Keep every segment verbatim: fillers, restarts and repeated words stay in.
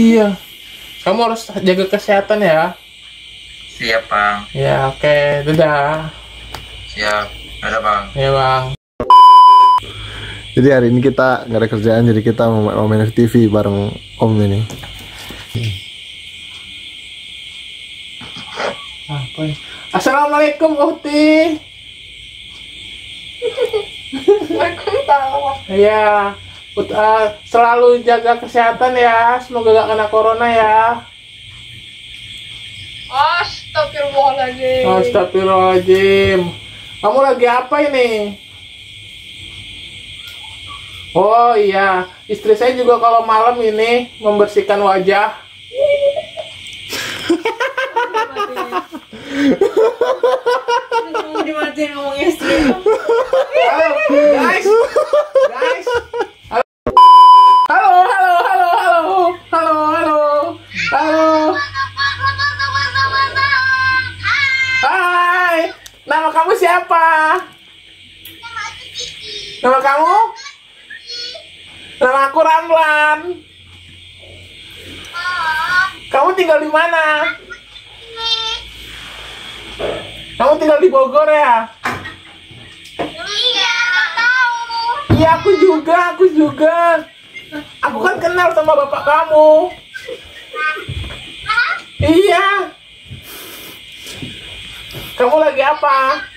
Iya. Kamu harus jaga kesehatan ya. Siap, Bang. Ya, oke. Okay. Dadah. Siap. Dadah, Bang. Ya, Bang. Jadi hari ini kita nggak ada kerjaan, jadi kita mau main T V bareng Om ini. Apa ini? Assalamualaikum, Uhti. Waalaikumsalam. Iya. Uh, selalu jaga kesehatan ya. Semoga gak kena corona ya. Astagfirullahaladzim. Astagfirullahaladzim. Kamu lagi apa ini? Oh iya, istri saya juga kalau malam ini membersihkan wajah. Dimatiin ngomong istri. Halo guys, guys. Halo, halo, halo, halo, halo, halo, halo. Hai, nama kamu siapa? Nama kamu? Nama aku Ramlan. Kamu tinggal di mana? Kamu tinggal di Bogor ya? Iya, tahu. Iya, aku juga, aku juga. Aku kan kenal sama bapak kamu. Iya. Kamu lagi apa?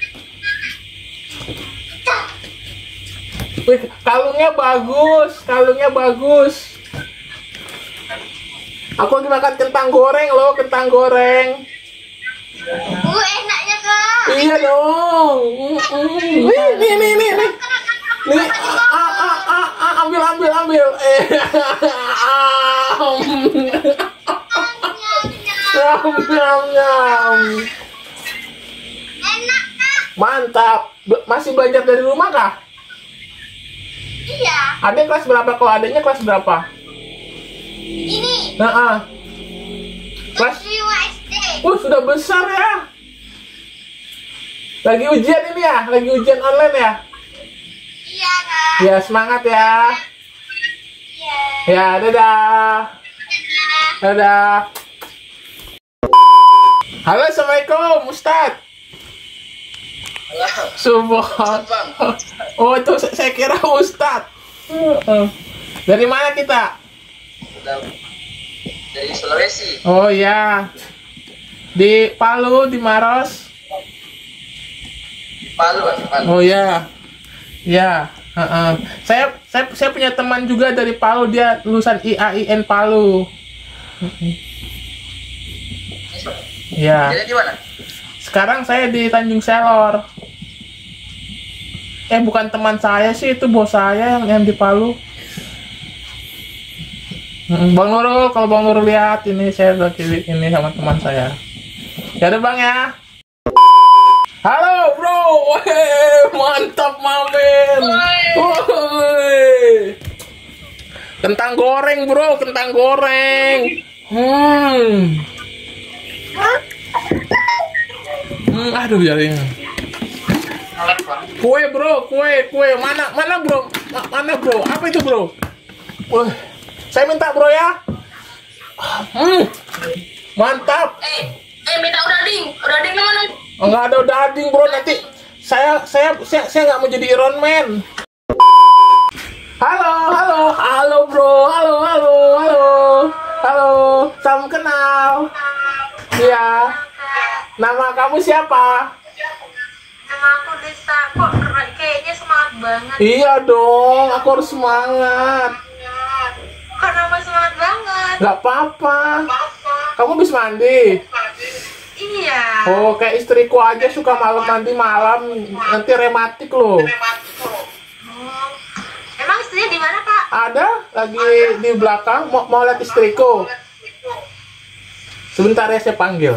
Wih, kalungnya bagus, kalungnya bagus. Aku lagi makan kentang goreng loh, kentang goreng. Uh, enaknya, Kak. Iya dong. Mm-mm. Nih, nih, nih, nih, nih. Nih, ah, ah, ah, ah, ambil, ambil, ambil. Eh, nyam, nyam, nyam. Enak, Kak. Mantap. Be- Masih belajar dari rumah kah? Iya. Adek kelas berapa? Kalau adeknya kelas berapa? Ini Nah, ah. Kelas. S D. Oh, sudah besar ya. Lagi ujian ini ya? Lagi ujian online ya? Iya, Kak. Ya, semangat ya. Iya. Ya, dadah. Dadah. Halo, Assalamualaikum, Ustadz. Halo. Subhan. Oh, itu sa- saya kira Ustadz. Uh, Dari mana kita? Dari Sulawesi. Oh ya, di Palu, di Maros. Di Palu, di Palu. Oh ya, ya. uh-uh. Saya, saya, saya punya teman juga dari Palu, dia lulusan I A I N Palu. Ya. Jadi di mana? Sekarang saya di Tanjung Selor. Eh, bukan teman saya sih, itu bos saya yang, yang di Palu. Mm, Bang Nurul, kalau Bang Nurul lihat ini saya lagi ini sama teman saya. Ya udah Bang ya. Halo bro, Weh, mantap mamen. Woi. Kentang goreng bro, kentang goreng. Hmm. Hmm, aduh jarinya. Kue bro, kue, kue. Mana, mana bro? Ma- mana bro? Apa itu bro? Wah, saya minta bro ya. Hmm, mantap. Eh, eh minta udading. Udading mana? Enggak ada daging bro, nanti saya, saya, saya, saya nggak mau jadi Iron Man. Halo, halo, halo bro, halo, halo, halo, halo, salam kenal. Iya. Nama kamu siapa? Nama aku Desa. Kok keren? Kayaknya semangat banget. Iya dong, aku harus semangat. Kok nama semangat banget? Nggak apa-apa. Kamu habis mandi? Iya. Oh, kayak istriku aja suka malam mandi malam, nanti rematik loh. Oh. Emang istrinya di mana, Pak? Ada lagi di belakang, mau, mau lihat istriku. Sebentar ya saya panggil.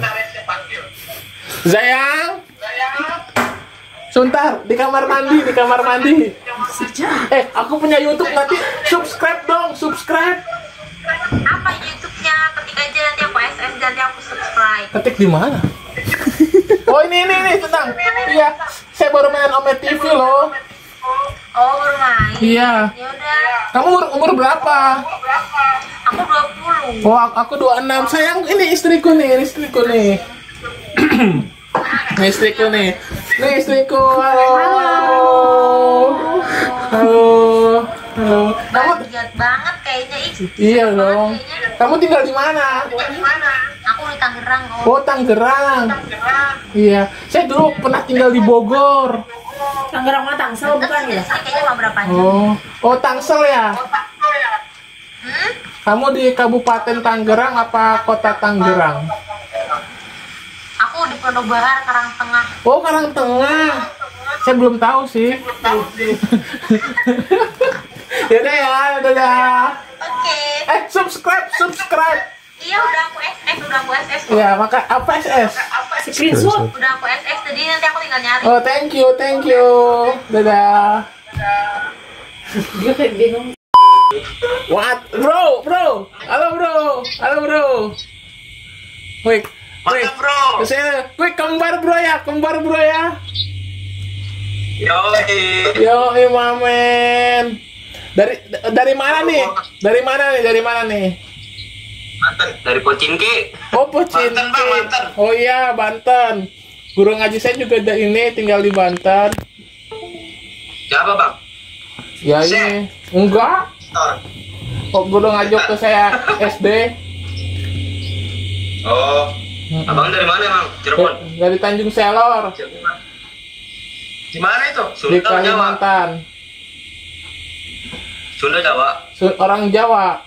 Sayang. Sebentar, di kamar mandi, di kamar mandi. Eh, aku punya YouTube, nanti subscribe dong, subscribe. Apa YouTube-nya? Ketik aja nanti aku S S nanti aku subscribe. Ketik di mana? Oh ini ini ini tenang. Iya, saya baru main Ome T V loh. Oh, baru main. Iya. Ya udah. Kamu umur, umur berapa? Aku dua puluh. Oh, aku dua puluh enam. Sayang, ini istriku nih, ini istriku nih. Ini istriku nih. Ini istriku. Halo. Halo. Halo. Kamu Banget banget kayaknya ih. iya dong. Kamu tinggal di mana? Aku di Tangerang kok. Oh, Tangerang. Iya. Saya dulu pernah tinggal di Bogor. Tangerang mana Tangsel bukan ya? Kayaknya nggak berapa jam. Oh. Oh, Tangsel ya? Hmm? Kamu di Kabupaten Tangerang apa Kota Tangerang? Aku di Pondok Bahar, Karangtengah. Oh, Karangtengah. Saya belum tahu sih. Yaudah ya, dadah. Oke. Eh, subscribe, subscribe. Iya udah aku S S, udah aku S S kok. Ya, maka apa S S? Screenshot. Udah aku S S, jadi nanti aku tinggal nyari. Oh, thank you, thank you. Dadah. Dia kayak bingung. What? Bro, bro. Halo, bro. Halo, bro. Wait. Wait. bro? Saya, wait, kembar bro ya, kembar bro ya. Yoi. Yo, imamen. Dari dari mana nih? Dari mana nih? Dari mana nih? Banten. Dari Pocinki. Oh, Pocinki. Banten, Bang, Banten. Oh iya, Banten. Guru ngaji saya juga ada ini, tinggal di Banten. Siapa bang? Ya ini. Enggak. Oh, guru ngajak ke saya S D. Oh. Abang dari mana bang? Cirebon. Dari Tanjung Selor. Di mana itu? Di Sunda Jawa. Kalimantan. Sunda Jawa. Su- Orang Jawa.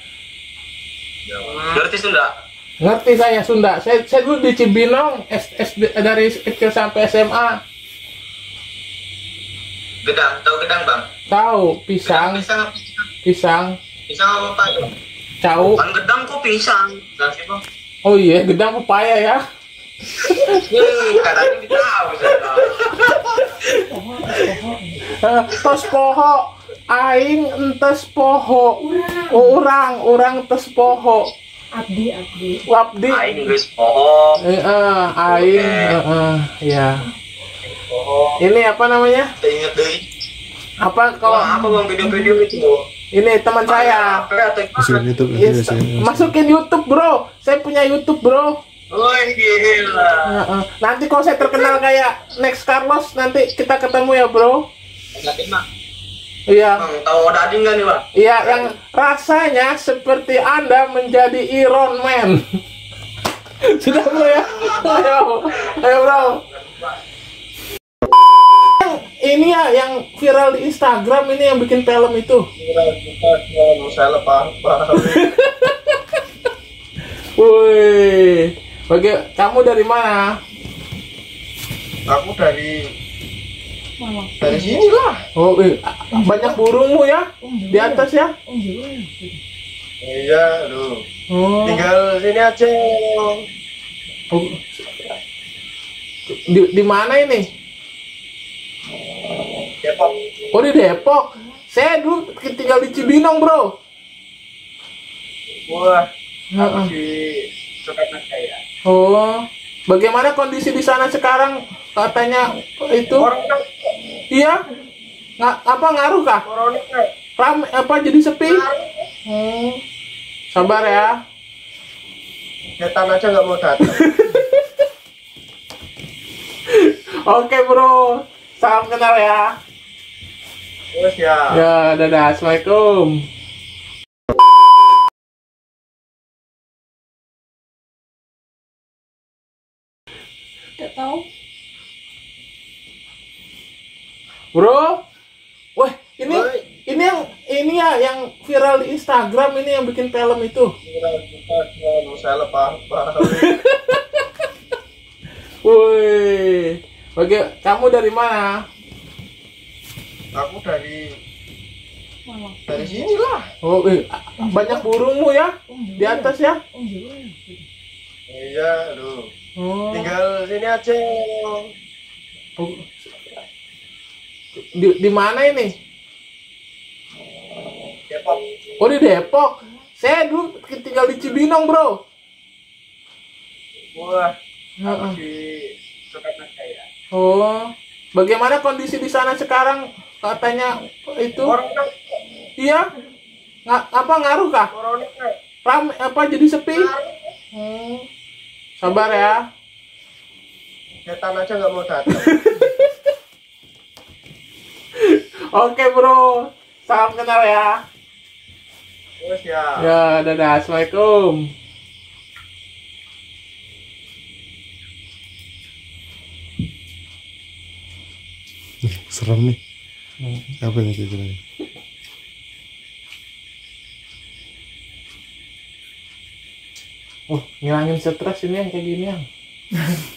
Ngerti Sunda? Ngerti saya Sunda. Saya, saya dulu di Cibinong, S, SD, dari kecil sampai S M A. Gedang, tahu gedang bang? Tahu, pisang, Pisang, pisang, pisang apa pak? cau. Kan gedang kok pisang? Gak sih bang? Oh iya, gedang pepaya ya. Nih, kadang kita tahu saya tahu. Eh, tos poho, aing entes poho. Orang, orang tes poho. Abdi, abdi. Wabdi. Aing guys, oh, Eh, eh, aing, eh, eh, ya. oh, Ini apa namanya? inget deh. Apa Kalau kalau apa bang video-video itu? ini teman saya. Masukin YouTube nanti Yes, masukin. masukin YouTube bro. Saya punya YouTube bro. Oh gila. Ya, eh. Nanti kalau saya terkenal kayak Next Carlos, nanti kita ketemu ya bro. Yakin mah? Iya. Bang, tahu Odading nggak nih bang? Iya, yang rasanya seperti Anda menjadi Iron Man. Sudah bro ya? Ayo, ayo bro. Ini ya yang viral di Instagram ini yang bikin film itu. Saya lepas. Woi, bagi kamu dari mana? Aku dari dari sini lah. Oh, eh, banyak burungmu ya di atas ya? Iya, lu. Oh, Tinggal sini aja. oh. Di, di mana ini? Depok. Oh di Depok. Saya dulu tinggal di Cibinong bro. Wah, Heeh. di Sukabumi. Oh, bagaimana kondisi di sana sekarang? Katanya itu, Orang kan iya, nggak apa ngaruh kah? corona kan. Rame apa jadi sepi? Hmm. Sabar ya. Setan aja nggak mau datang. Oke bro, salam kenal ya. Terus ya. Ya, dadah, assalamualaikum. Tidak tahu. Bro, wah ini Oi. ini yang ini ya yang viral di Instagram ini yang bikin film itu. Saya lepas. Woi, bagi kamu dari mana? Aku dari dari sini lah. Oh, eh, banyak burungmu ya di atas ya? Iya, lu. Oh, Tinggal sini aja. oh. Di, di mana ini? Depok. Oh di Depok. Saya dulu tinggal di Cibinong bro. Wah, Heeh. di Sukabumi. Oh, bagaimana kondisi di sana sekarang? Katanya itu, Orang kan iya, nggak apa ngaruh kah? corona kan. Rame apa jadi sepi? Hmm. Sabar ya. Setan aja nggak mau datang. Oke bro, salam kenal ya. Terus ya. Ya, dadah, assalamualaikum. Ih, serem nih. Hmm. Apa nih kira-kira? Oh, ngilangin stres ini yang kayak gini yang.